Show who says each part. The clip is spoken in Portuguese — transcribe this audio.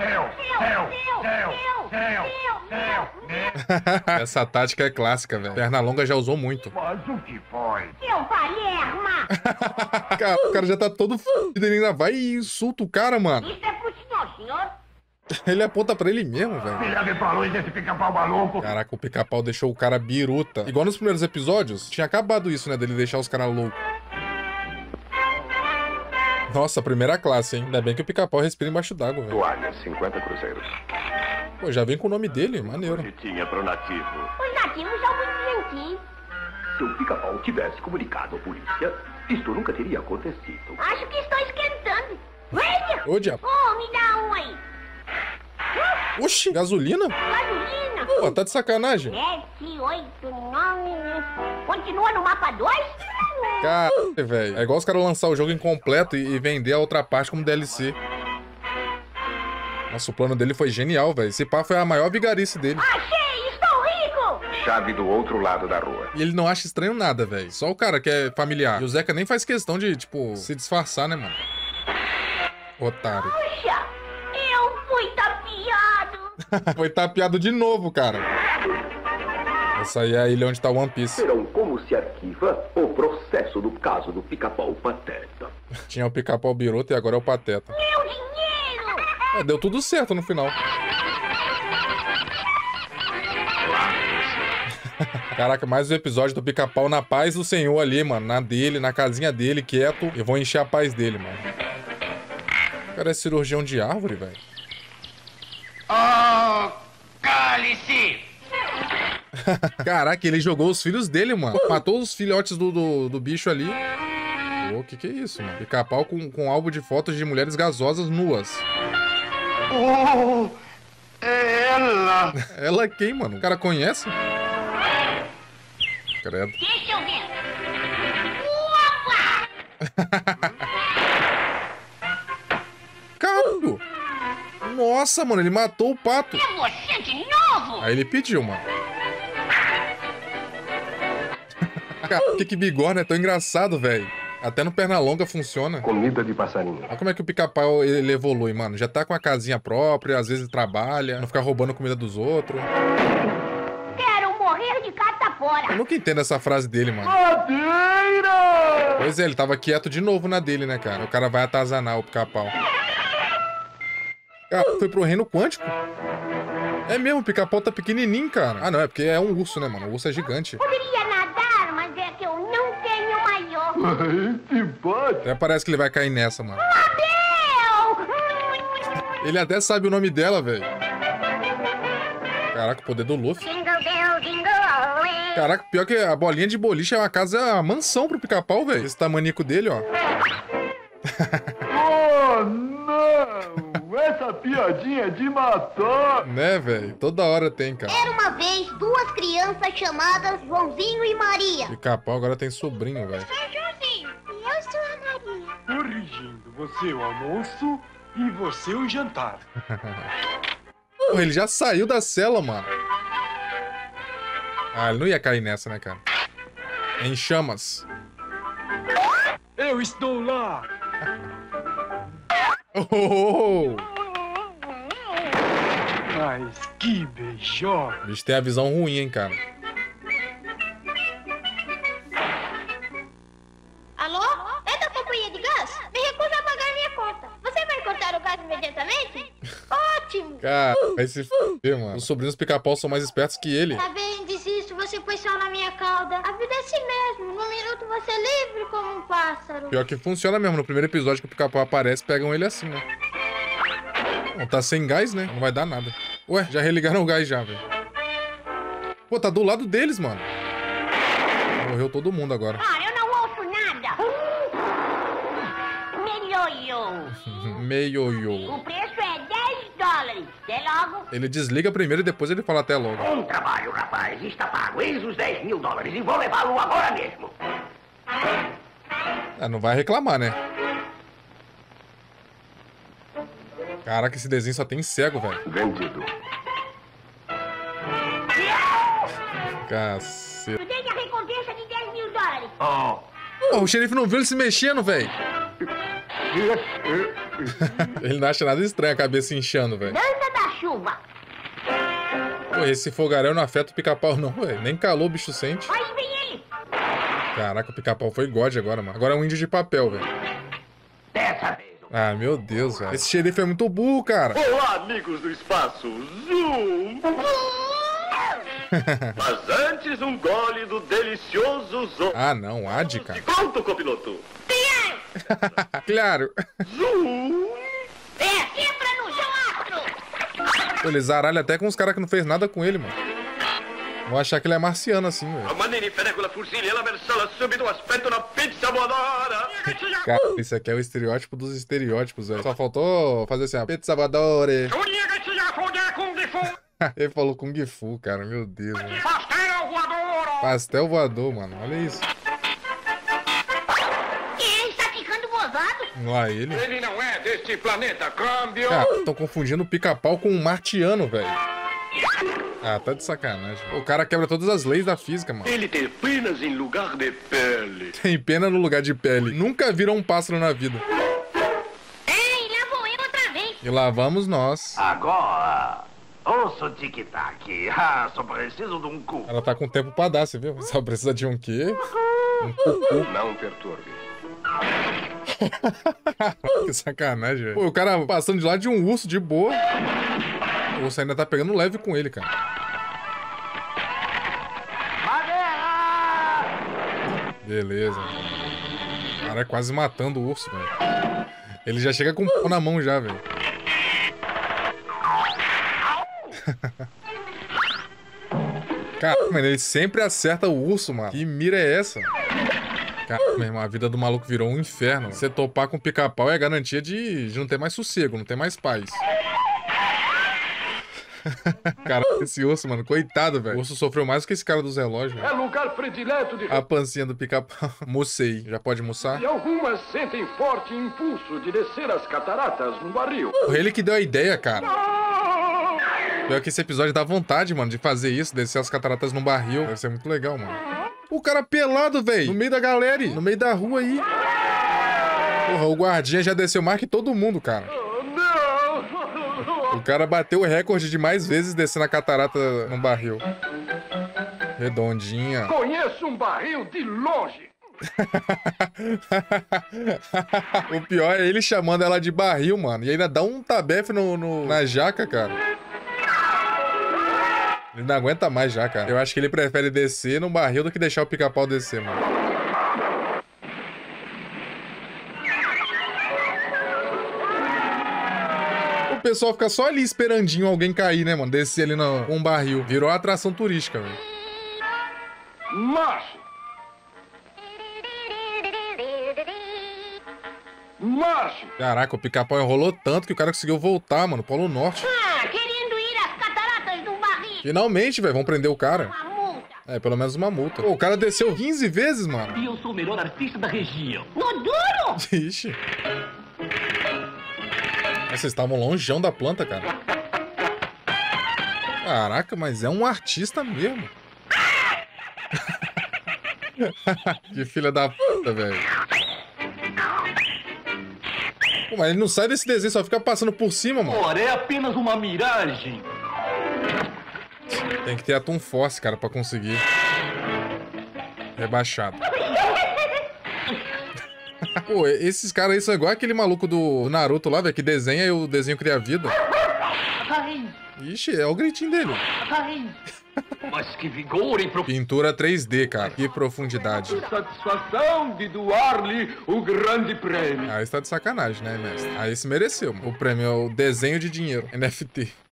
Speaker 1: Essa tática é clássica, velho. Pernalonga já usou muito.
Speaker 2: Mas o que foi?
Speaker 3: Seu Palerma!
Speaker 1: Cara, o cara já tá todo fudido, ele ainda vai e insulta o cara, mano.
Speaker 3: Isso é pro senhor.
Speaker 1: Ele aponta pra ele mesmo, velho.
Speaker 2: Me leve pra luz desse pica-pau maluco.
Speaker 1: Caraca, o pica-pau deixou o cara biruta. Igual nos primeiros episódios, tinha acabado isso, né? Dele deixar os caras loucos. Nossa, primeira classe, hein? Ainda bem que o pica-pau respira embaixo d'água, velho.
Speaker 4: Toalha, 50 cruzeiros.
Speaker 1: Pô, já vem com o nome dele, maneiro.
Speaker 4: Tinha pro nativo.
Speaker 3: Os nativos são muito gentis.
Speaker 4: Se o pica-pau tivesse comunicado à polícia, isto nunca teria acontecido.
Speaker 3: Acho que estou esquentando. Venha!
Speaker 1: Ô, diabo.
Speaker 3: Oh, me dá um aí.
Speaker 1: Oxi, gasolina?
Speaker 3: Gasolina.
Speaker 1: Pô, tá de sacanagem.
Speaker 3: 7, 8, 9... Continua no mapa 2?
Speaker 1: Caralho, velho. É igual os caras lançar o jogo incompleto e vender a outra parte como DLC. Nossa, o plano dele foi genial, velho. Esse pá foi a maior vigarice dele.
Speaker 3: Achei! Estou rico!
Speaker 4: Chave do outro lado da rua.
Speaker 1: E ele não acha estranho nada, velho. Só o cara que é familiar. E o Zeca nem faz questão de, tipo, se disfarçar, né, mano? Otário.
Speaker 3: Puxa! Eu fui tapeado!
Speaker 1: Foi tapeado de novo, cara. Essa aí é a ilha onde tá o One Piece.
Speaker 4: Verão como se arquiva o processo do caso do pica-pau pateta.
Speaker 1: Tinha o pica-pau biruta e agora é o pateta.
Speaker 3: Meu dinheiro!
Speaker 1: É, deu tudo certo no final. Caraca, mais um episódio do pica-pau na paz do Senhor ali, mano. Na dele, na casinha dele, quieto. Eu vou encher a paz dele, mano. O cara é cirurgião de árvore, velho.
Speaker 2: Oh, cale-se!
Speaker 1: Caraca, ele jogou os filhos dele, mano. Matou os filhotes do bicho ali. Pô, que é isso, mano? Pica-pau com álbum de fotos de mulheres gasosas nuas.
Speaker 2: Oh, é ela!
Speaker 1: Ela quem, mano? O cara conhece? Credo.
Speaker 3: Deixa eu ver! Opa!
Speaker 1: Caralho! Nossa, mano, ele matou o pato.
Speaker 3: É você de novo?
Speaker 1: Aí ele pediu, mano. Cara, que bigorna é tão engraçado, velho. Até no Pernalonga funciona.
Speaker 4: Comida de passarinho.
Speaker 1: Olha como é que o pica-pau ele evolui, mano. Já tá com a casinha própria, às vezes trabalha, não fica roubando comida dos outros.
Speaker 3: Quero morrer de catapora!
Speaker 1: Eu nunca entendo essa frase dele, mano.
Speaker 2: Madeira!
Speaker 1: Pois é, ele tava quieto de novo na dele, né, cara? O cara vai atazanar o pica-pau. Cara, foi pro reino quântico? É mesmo, o pica-pau tá pequenininho, cara. Ah, não, é porque é um urso, né, mano? O urso é gigante.
Speaker 3: Poderia nadar, mas é que eu não tenho maior.
Speaker 2: Que pode?
Speaker 1: Até parece que ele vai cair nessa, mano.
Speaker 3: Abel!
Speaker 1: Ele até sabe o nome dela, velho. Caraca, o poder do Luffy.
Speaker 3: Jingle bell, jingle all the way.
Speaker 1: Caraca, pior que a bolinha de boliche é uma casa, é uma mansão pro pica-pau, velho. Esse tamanico dele, ó.
Speaker 2: Oh, não! Essa piadinha é de matar!
Speaker 1: Né, velho? Toda hora tem, cara.
Speaker 3: Era uma vez duas crianças chamadas Joãozinho e Maria.
Speaker 1: Pica-pau agora tem sobrinho, velho.
Speaker 3: Sou Joãozinho. E eu sou a Maria.
Speaker 5: Corrigindo, você o almoço e você o jantar.
Speaker 1: Porra, ele já saiu da cela, mano. Ah, ele não ia cair nessa, né, cara? Em chamas.
Speaker 5: Eu estou lá!
Speaker 1: Oh!
Speaker 5: Mas que beijó!
Speaker 1: O bicho tem a visão ruim, hein, cara.
Speaker 3: Alô? É da companhia de gás? Me recuso a pagar minha conta. Você vai cortar o gás imediatamente? Ótimo!
Speaker 1: Cara, vai se fuder, mano. Os sobrinhos pica-pau são mais espertos que ele.
Speaker 3: Tá bem, desisto. Você pôs sal na minha cauda. A vida é assim mesmo. Num minuto você é livre como um pássaro.
Speaker 1: Pior que funciona mesmo. No primeiro episódio que o pica-pau aparece, pegam ele assim, né? Não, tá sem gás, né? Não vai dar nada. Ué, já religaram o gás já, velho. Pô, tá do lado deles, mano. Morreu todo mundo agora.
Speaker 3: Ah, eu não ouço nada. Melhorou.
Speaker 1: Meio-yo.
Speaker 3: O preço é $10. Até logo.
Speaker 1: Ele desliga primeiro e depois ele fala até logo.
Speaker 4: Bom trabalho, rapaz. Está pago. Eis os $10.000 e vou levá-lo agora mesmo.
Speaker 1: Ah, não vai reclamar, né? Caraca, esse desenho só tem cego, velho.
Speaker 4: Vendido.
Speaker 1: Caceta.
Speaker 3: Eu dei a recompensa de $10.000.
Speaker 2: Oh,
Speaker 1: Pô, o xerife não viu ele se mexendo, velho. Ele não acha nada estranho a cabeça inchando, velho.
Speaker 3: Dança da chuva.
Speaker 1: Pô, esse fogaréu não afeta o pica-pau não, velho. Nem calor o bicho sente.
Speaker 3: Aí vem ele.
Speaker 1: Caraca, o pica-pau foi God agora, mano. Agora é um índio de papel, velho.
Speaker 4: Dessa vez.
Speaker 1: Ah, meu Deus, velho. Esse xerife é muito burro, cara.
Speaker 2: Olá, amigos do espaço. Zoom! Mas antes, um gole do delicioso Zoom.
Speaker 1: Ah, não. Ad, cara.
Speaker 2: Pronto, copiloto.
Speaker 1: Claro.
Speaker 2: Zoom!
Speaker 3: É, quebra no chão, astro.
Speaker 1: Pô, ele zaralha até com os caras que não fez nada com ele, mano. Vou achar que ele é marciano assim, velho.
Speaker 2: A Manini pega la fucile e la versala subito aspetto una pizza voadora.
Speaker 1: Cara, isso aqui é o estereótipo dos estereótipos, velho. Só faltou fazer assim, ó. Pizza voadora. Ele falou Kung Fu, cara. Meu Deus, mano. Pastel voador, mano. Olha isso.
Speaker 3: Ele está ficando gozado.
Speaker 1: Lá ele.
Speaker 5: Ele não é deste planeta, câmbio!
Speaker 1: Cara, estão confundindo o pica-pau com um martiano, velho. Ah, tá de sacanagem. O cara quebra todas as leis da física, mano.
Speaker 2: Ele tem penas em lugar de pele.
Speaker 1: Tem pena no lugar de pele. Nunca viram um pássaro na vida.
Speaker 3: Ei, lá vou eu outra vez.
Speaker 1: E lá vamos nós.
Speaker 4: Agora, ouça o tic-tac. Ah, só preciso de um cu.
Speaker 1: Ela tá com tempo pra dar, você viu? Só precisa de um quê? Um cucu.
Speaker 5: Não perturbe.
Speaker 1: Que sacanagem, velho. Pô, o cara passando de lá de um urso de boa. O urso ainda tá pegando leve com ele, cara. Beleza. O cara é quase matando o urso, velho. Ele já chega com o pau na mão já, velho. Cara, mano, ele sempre acerta o urso, mano. Que mira é essa? Cara, meu irmão, a vida do maluco virou um inferno. Você topar com pica-pau é garantia de não ter mais sossego, não ter mais paz. Cara, esse urso, mano, coitado, velho. O urso sofreu mais do que esse cara dos relógios, velho.
Speaker 5: É lugar predileto de...
Speaker 1: A pancinha do pica-pau. Mucei. Já pode muçar?
Speaker 5: E algumas sentem forte impulso de descer as cataratas no barril.
Speaker 1: Ele que deu a ideia, cara. Pior que esse episódio dá vontade, mano, de fazer isso, descer as cataratas num barril. Deve ser muito legal, mano. O cara pelado, velho. No meio da galera, no meio da rua aí. Porra, o guardinha já desceu mais que todo mundo, cara. O cara bateu o recorde de mais vezes descendo a catarata num barril. Redondinha.
Speaker 5: Conheço um barril de longe.
Speaker 1: O pior é ele chamando ela de barril, mano. E ainda dá um tabefe na jaca, cara. Ele não aguenta mais já, cara. Eu acho que ele prefere descer num barril do que deixar o pica-pau descer, mano. O pessoal fica só ali esperandinho alguém cair, né, mano? Descer ali com um barril. Virou uma atração turística, velho.
Speaker 5: Marche! Marche!
Speaker 1: Caraca, o pica-pau enrolou tanto que o cara conseguiu voltar, mano. Polo Norte.
Speaker 3: Ah, querendo ir às cataratas do barril.
Speaker 1: Finalmente, velho. Vão prender o cara.
Speaker 3: Uma multa.
Speaker 1: É, pelo menos uma multa. Pô, o cara desceu 15 vezes, mano.
Speaker 6: E eu sou o melhor artista da região.
Speaker 3: No duro?
Speaker 1: Ixi. Vocês estavam longeão da planta, cara. Caraca, mas é um artista mesmo. Que filha da puta, velho. Pô, mas ele não sai desse desenho, só fica passando por cima, mano.
Speaker 6: Ora, é apenas uma miragem.
Speaker 1: Tem que ter Atum Force, cara, pra conseguir. Rebaixado. Pô, esses caras aí são igual aquele maluco do Naruto lá, velho, que desenha e o desenho cria vida. Ixi, é o gritinho dele.
Speaker 6: Mas que vigor e
Speaker 1: Pintura 3D, cara. Que profundidade.
Speaker 5: Satisfação de doar-lhe o grande prêmio.
Speaker 1: Aí está de sacanagem, né, mestre? Aí se mereceu, mano. O prêmio é o desenho de dinheiro, NFT.